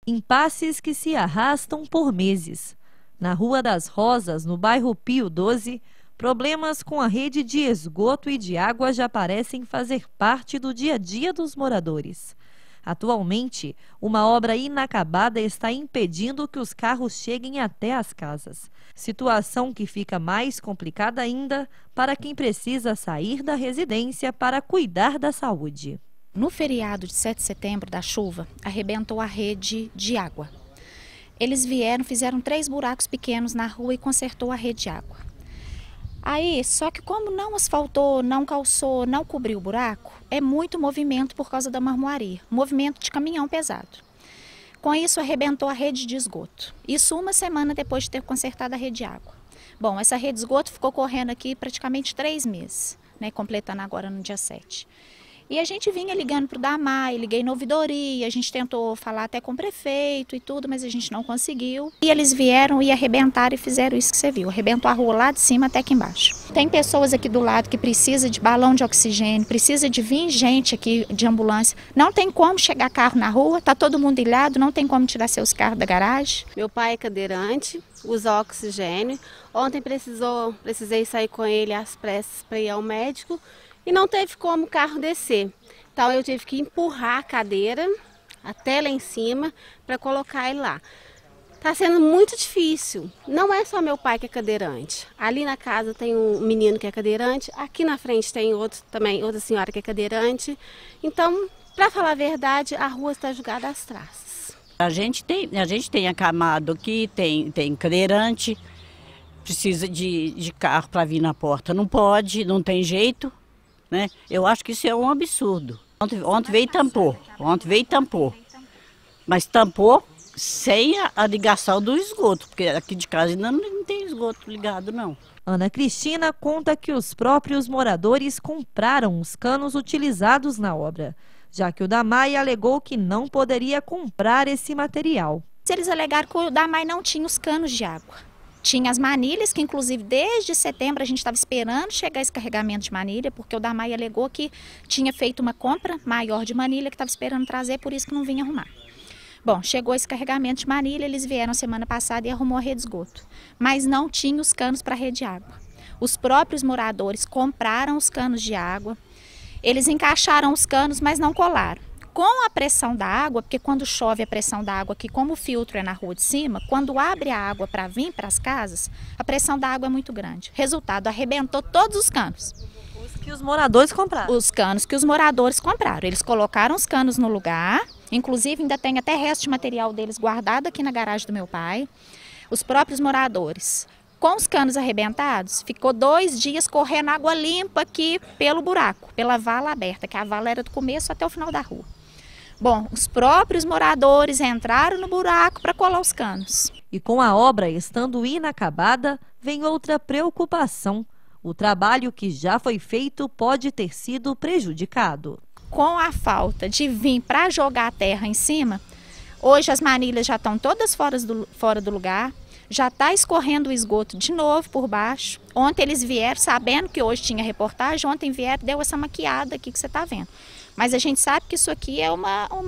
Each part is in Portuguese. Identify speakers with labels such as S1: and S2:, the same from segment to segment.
S1: Impasses que se arrastam por meses. Na Rua das Rosas, no bairro Pio XII, problemas com a rede de esgoto e de água já parecem fazer parte do dia a dia dos moradores. Atualmente, uma obra inacabada está impedindo que os carros cheguem até as casas. Situação que fica mais complicada ainda para quem precisa sair da residência para cuidar da saúde.
S2: No feriado de 7 de setembro da chuva, arrebentou a rede de água. Eles vieram, fizeram 3 buracos pequenos na rua e consertou a rede de água. Aí, só que como não asfaltou, não calçou, não cobriu o buraco, é muito movimento por causa da marmoaria, movimento de caminhão pesado. Com isso, arrebentou a rede de esgoto. Isso 1 semana depois de ter consertado a rede de água. Bom, essa rede de esgoto ficou correndo aqui praticamente 3 meses, né, completando agora no dia 7. E a gente vinha ligando para o DAMAI, liguei na ouvidoria, a gente tentou falar até com o prefeito e tudo, mas a gente não conseguiu. E eles vieram e arrebentaram e fizeram isso que você viu, arrebentou a rua lá de cima até aqui embaixo. Tem pessoas aqui do lado que precisam de balão de oxigênio, precisa de vir gente aqui de ambulância. Não tem como chegar carro na rua, tá todo mundo ilhado, não tem como tirar seus carros da garagem.
S3: Meu pai é cadeirante, usa oxigênio. Ontem precisei sair com ele às pressas para ir ao médico. E não teve como o carro descer. Então eu tive que empurrar a cadeira até lá em cima para colocar ele lá. Está sendo muito difícil. Não é só meu pai que é cadeirante. Ali na casa tem um menino que é cadeirante. Aqui na frente tem outro também, outra senhora que é cadeirante. Então, para falar a verdade, a rua está jogada às traças.
S4: A gente tem acamado aqui, tem cadeirante, precisa de carro para vir na porta. Não pode, não tem jeito. Né? Eu acho que isso é um absurdo. Ontem veio e tampou, mas tampou sem a ligação do esgoto, porque aqui de casa ainda não tem esgoto ligado, não.
S1: Ana Cristina conta que os próprios moradores compraram os canos utilizados na obra, já que o DAMAI alegou que não poderia comprar esse material.
S2: Eles alegaram que o DAMAI não tinha os canos de água. Tinha as manilhas, que inclusive desde setembro a gente estava esperando chegar esse carregamento de manilha, porque o DAMAI alegou que tinha feito uma compra maior de manilha que estava esperando trazer, por isso que não vinha arrumar. Bom, chegou esse carregamento de manilha, eles vieram semana passada e arrumou a rede de esgoto, mas não tinha os canos para a rede de água. Os próprios moradores compraram os canos de água, eles encaixaram os canos, mas não colaram. Com a pressão da água, porque quando chove a pressão da água aqui, como o filtro é na rua de cima, quando abre a água para vir para as casas, a pressão da água é muito grande. Resultado, arrebentou todos os canos.
S1: Os que os moradores compraram?
S2: Os canos que os moradores compraram. Eles colocaram os canos no lugar, inclusive ainda tem até resto de material deles guardado aqui na garagem do meu pai. Os próprios moradores. Com os canos arrebentados, ficou 2 dias correndo água limpa aqui pelo buraco, pela vala aberta, que a vala era do começo até o final da rua. Bom, os próprios moradores entraram no buraco para colar os canos.
S1: E com a obra estando inacabada, vem outra preocupação. O trabalho que já foi feito pode ter sido prejudicado.
S2: Com a falta de vir para jogar a terra em cima, hoje as manilhas já estão todas fora do lugar, já está escorrendo o esgoto de novo por baixo. Ontem eles vieram, sabendo que hoje tinha reportagem, ontem vieram e deu essa maquiada aqui que você está vendo. Mas a gente sabe que isso aqui é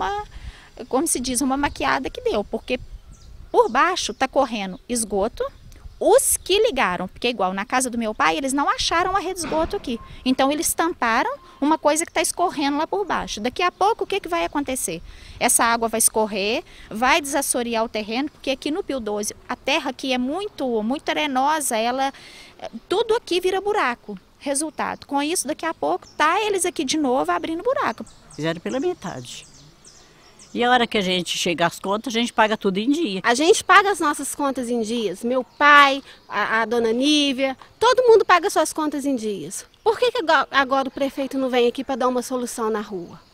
S2: como se diz, uma maquiada que deu, porque por baixo está correndo esgoto. Os que ligaram, porque igual na casa do meu pai, eles não acharam a rede de esgoto aqui. Então eles tamparam uma coisa que está escorrendo lá por baixo. Daqui a pouco o que vai acontecer? Essa água vai escorrer, vai desassorear o terreno, porque aqui no Pio XII a terra aqui é muito arenosa, tudo aqui vira buraco. Resultado, com isso daqui a pouco tá eles aqui de novo abrindo buraco.
S4: Fizeram pela metade. E a hora que a gente chega às contas, a gente paga tudo em dia.
S3: A gente paga as nossas contas em dias. Meu pai, a dona Nívia, todo mundo paga suas contas em dias. Por que agora o prefeito não vem aqui para dar uma solução na rua?